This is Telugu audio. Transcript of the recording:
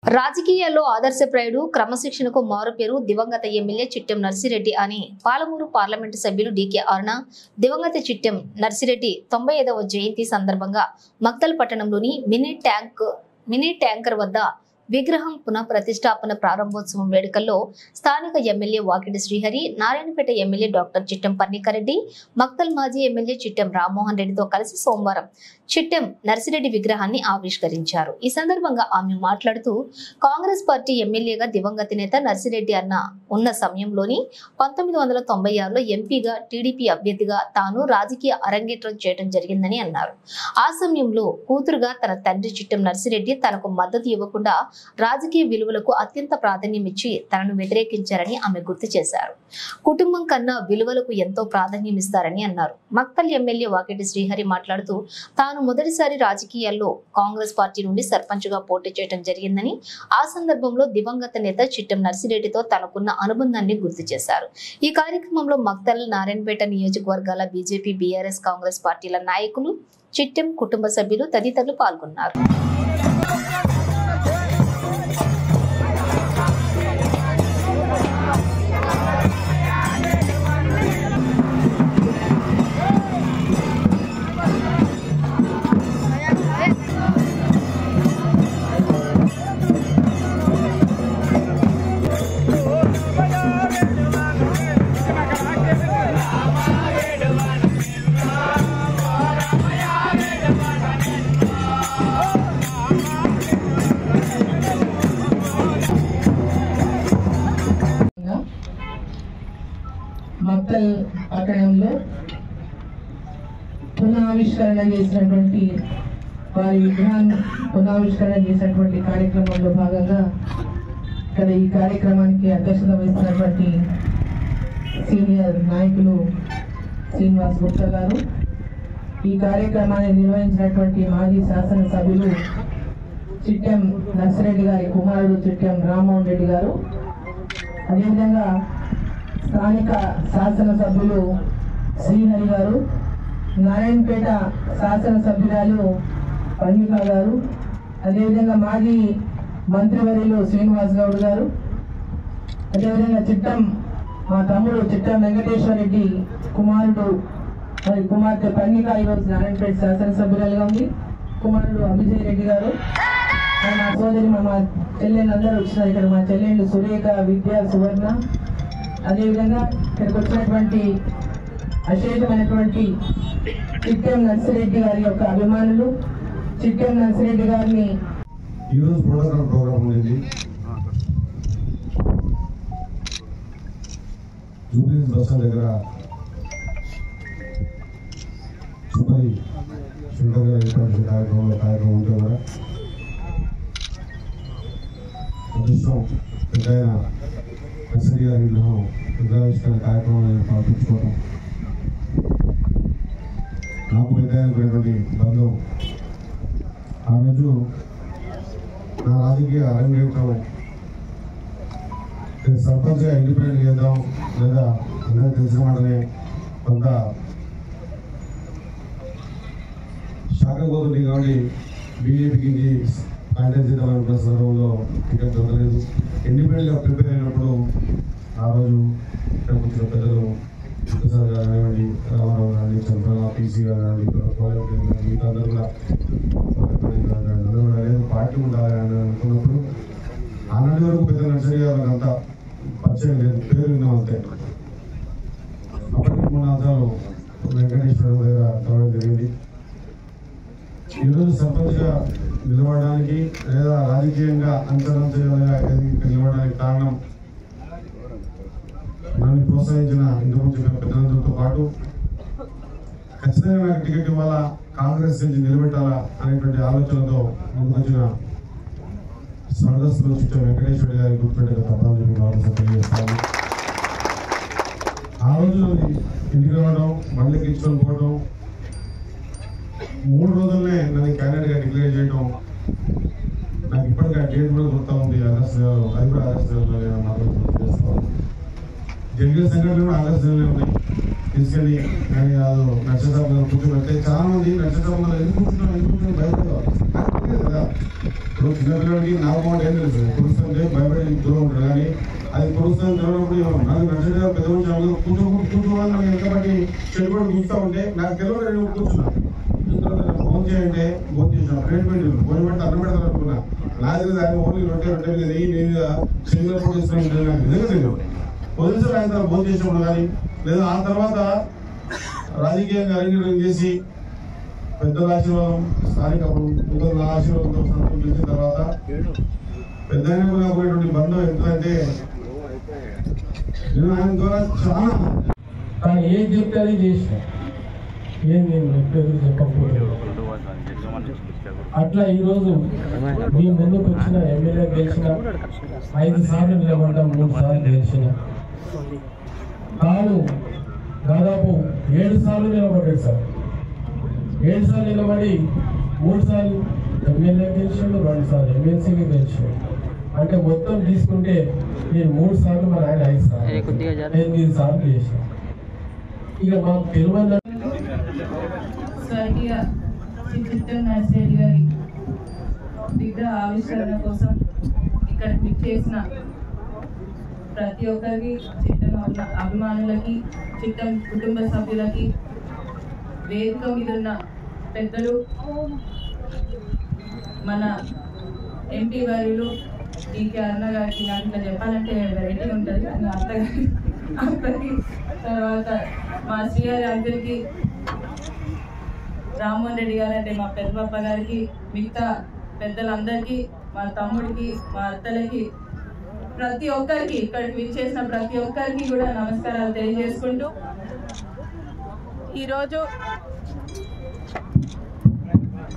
రాజకీయాల్లో ఆదర్శప్రాయుడు, క్రమశిక్షణకు మారుపేరు దివంగత ఎమ్మెల్యే చిట్టెం నర్సిరెడ్డి అని పాలమూరు పార్లమెంటు సభ్యులు డీకే అరుణ దివంగత చిట్టెం నర్సిరెడ్డి 95వ జయంతి సందర్భంగా మక్తల్ పట్టణంలోని మినీ ట్యాంకర్ వద్ద విగ్రహం పునః ప్రతిష్టాపన ప్రారంభోత్సవం వేడుకల్లో స్థానిక MLA Vakiti Srihari, Narayanpet MLA doctor Chittem Parnikareddy, Makthal మాజీ ఎమ్మెల్యే చిట్టెం రామ్మోహన్ రెడ్డితో కలిసి సోమవారం చిట్టెం నర్సిరెడ్డి విగ్రహాన్ని ఆవిష్కరించారు. ఈ సందర్భంగా ఆమె మాట్లాడుతూ కాంగ్రెస్ పార్టీ ఎమ్మెల్యేగా దివంగత నేత నర్సిరెడ్డి అన్న ఉన్న సమయంలోని 1996లో ఎంపీగా టీడీపీ అభ్యర్థిగా తాను రాజకీయ అరంగేట్రం చేయడం జరిగిందని అన్నారు. ఆ సమయంలో కూతురుగా తన తండ్రి చిట్టెం నర్సిరెడ్డి తనకు మద్దతు ఇవ్వకుండా రాజకీయ విలువలకు అత్యంత ప్రాధాన్యం ఇచ్చి తనను వ్యతిరేకించారని ఆమె గుర్తు చేశారు. కుటుంబం కన్నా విలువలకు ఎంతో ప్రాధాన్యం ఇస్తారని అన్నారు. మక్తల్ ఎమ్మెల్యే వాకిటి శ్రీహరి మాట్లాడుతూ తాను మొదటిసారి రాజకీయాల్లో కాంగ్రెస్ పార్టీ నుండి సర్పంచ్ గా పోటీ చేయడం జరిగిందని, ఆ సందర్భంలో దివంగత నేత చిట్టెం నర్సిరెడ్డితో తనకున్న అనుబంధాన్ని గుర్తు చేశారు. ఈ కార్యక్రమంలో మక్తల్, నారాయణపేట నియోజకవర్గాల బీజేపీ, బీఆర్ఎస్, కాంగ్రెస్ పార్టీల నాయకులు, చిట్టెం కుటుంబ సభ్యులు తదితరులు పాల్గొన్నారు. మక్తల్ పట్టణంలో పునరావిష్కరణ చేసినటువంటి వారి విగ్రహాన్ని పునరావిష్కరణ చేసినటువంటి కార్యక్రమంలో భాగంగా ఇక్కడ ఈ కార్యక్రమానికి అధ్యక్షత వహిస్తున్నటువంటి సీనియర్ నాయకులు శ్రీనివాస్ గుప్తా గారు, ఈ కార్యక్రమాన్ని నిర్వహించినటువంటి మాజీ శాసనసభ్యులు చిట్టెం నర్సిరెడ్డి గారి కుమారుడు చిట్టెం రామ్మోహన్ రెడ్డి గారు, అదేవిధంగా స్థానిక శాసనసభ్యులు శ్రీహరి గారు, నారాయణపేట శాసనసభ్యురాలు పన్నికా గారు, అదేవిధంగా మాజీ మంత్రివర్యులు శ్రీనివాస్ గౌడ్ గారు, అదేవిధంగా చిట్టెం మా తమ్ముడు చిట్టెం వెంకటేశ్వర రెడ్డి కుమారుడు మరి కుమార్తె పన్నికా ఈరోజు నారాయణపేట శాసనసభ్యురాలుగా ఉంది, కుమారుడు అభిజయ్ రెడ్డి గారు, మా సోదరి మా చెల్లెళ్ళు అందరూ వచ్చినారు. ఇక్కడ మా చెల్లెళ్ళు సురేఖ, విద్య, సువర్ణ, అదేవిధంగా ఇక్కడికి వచ్చినటువంటి అశేషమైనటువంటి చిట్టెం నర్సిరెడ్డి గారి యొక్క అభిమానులు, చిట్టెం నర్సిరెడ్డి గారిని ఈరోజు ప్రోగ్రామ్ ఉండేది. జూబ్లీ బస్ దగ్గర సుపరి సుందరగా ఏర్పడిన కార్యక్రమం ఉంటే కూడా అదృష్టం పెద్ద నర్సరీ గారి విగ్రహావిష్కరణ కార్యక్రమాన్ని పాల్పంచుకోవడం నాకు పెద్దటువంటి బంధం. ఆ రోజు నా రాజకీయ అరంగేట్రం సర్పంచ్గా ఇండిపెండెంట్ చేద్దాం లేదా అందరూ తెలిసిన వాడనే కొంత శాఖ పోతుంది కాబట్టి బీజేపీకి కాంటాక్ట్ చేద్దామనుకున్న సందర్భంలో టికెట్ దొరకలేదు. ఇండిపెండెంట్గా ప్రిపేర్ అయినప్పుడు ఆ రోజు ఇక్కడ వచ్చిన పెద్దలు సార్ గారు కానివ్వండి, రామారావు గారిని, చంద్రబాబు పీసీ గారు కానీ, మిగతా అందరూ కూడా పార్టీ ఉండాలి అని అనుకున్నప్పుడు ఆనాటి వరకు పెద్ద నర్సరీ గారు అంతా పరిచయం లేదు, పేరు విన్నాం అంతే. అప్పటికి 3 సంవత్సరాలు వెంకటేశ్వర దగ్గర చదవడం జరిగింది. ఈరోజు సర్పంచ్గా నిలబడడానికి లేదా రాజకీయంగా అంతరంతరంగా నిలబడడానికి కారణం నన్ను ప్రోత్సహించిన ఇంతకుముందు పెద్దలందరితో పాటు ఖచ్చితంగా నాకు టికెట్ ఇవ్వాలా, కాంగ్రెస్ నుంచి నిలబెట్టాలా అనేటువంటి ఆలోచనతో ముందుకొచ్చిన స్వర్గస్థులు చిట్టెం వెంకటేశ్వర గారి గుర్తుపెట్టే తప్పని చెప్పి తెలియజేస్తాను. ఆ రోజు ఇంటికి రావడం, బండ్లకి ఇచ్చుకొని పోవడం, 3 రోజులనే నన్ను క్యాండిడేట్గా డిక్లేర్ చేయడం, నాకు ఇప్పటికీ ఆ డేట్ కూడా గుర్తు ఉంది. ఆగస్టు నెలలో, అది కూడా ఆగస్టు నెలలో నేను మాత్రం గుర్తు చేస్తాను. జరిగిన సంఘటనలు కూడా ఆగస్టు నెలలో ఉన్నాయి. తీసుకెళ్ళి నక్షత్రం కూర్చోబెడితే చాలా మంది నక్షత్రం ఎందుకు కూర్చున్నాం బయట తెలియదు కదా. ఇప్పుడు చిన్నపిల్లడికి నాకు మాట ఏం తెలుసు, పురుషులంటే భయపడి దూరం ఉంటాడు. కానీ అది పురుషులను తెలియనప్పుడు నాకు నచ్చగా పెద్ద కూర్చోవాలి నాకు ఎంతబట్టి చెడుపడి చూస్తూ ఉంటే నాకు తెలియదు. నేను కూర్చున్నా ఫోన్ చేయంటే ఫోన్ చేసిన ప్లేట్ పెట్టి ఫోన్ పెట్టి అన్నం పెడతాను అనుకున్నా. నాకు తెలియదు ఆయన ఓన్లీ రొట్టె నెయ్యి నేను సింగిల్ ఫోన్ చేస్తున్నాను. నాకు నిజంగా తెలియదు. పోలీసులు ఆయన ఫోన్ చేసినప్పుడు కానీ లేదా ఆ తర్వాత రాజకీయంగా అరంగేట్రం చేసి పెద్దల ఆశీర్వాదం స్థానిక పెద్దల ఆశీర్వాదంతో సంతృప్తి తర్వాత పెద్దగా ఉన్నటువంటి బంధం ఎంతంటే నేను ఆయన ద్వారా చాలా కానీ ఏం చెప్తే అది చేసిన ఏం నేను ఎప్పుడు చెప్పకపోతే అట్లా ఈరోజు మీ ముందుకు వచ్చిన ఎమ్మెల్యే గెలిచిన 5 సార్లు నిలబడ్డా 3 సార్లు గెలిచిన తాను దాదాపు 7 సార్లు నిలబడ్డాడు సార్. 7 సార్లు నిలబడి 3 సార్లు ఎమ్మెల్యే గెలిచాడు, 2 సార్లు ఎమ్మెల్సీగా గెలిచాడు. అంటే మొత్తం తీసుకుంటే నేను 3 సార్లు మన ఆయన 5 సార్లు 8 సార్లు చేశాను. ఇక మాకు తెలియదు స్వర్గీయ శ్రీ చిట్టెం నర్సిరెడ్డి గారి విగ్రహ ఆవిష్కరణ కోసం ఇక్కడ చేసిన ప్రతి ఒక్కరికి, చిట్టెం అభిమానులకి, చిట్టెం కుటుంబ సభ్యులకి, వేదిక మీద ఉన్న పెద్దలు, మన ఎంపీ వర్యులు డీకే అరుణ గారికి, నాకు ఇట్లా చెప్పాలంటే వెరైటీ ఉంటుంది కానీ అత్తకి తర్వాత మా శ్రీగారి అంకుల్కి, రామ్మోహన్ రెడ్డి గారు అంటే మా పెద్దపప్ప గారికి, మిగతా పెద్దలందరికీ, మా తమ్ముడికి, మా అత్తలకి, ప్రతి ఒక్కరికి, ఇక్కడికి విచ్చేసిన ప్రతి ఒక్కరికి కూడా నమస్కారాలు తెలియజేసుకుంటూ ఈరోజు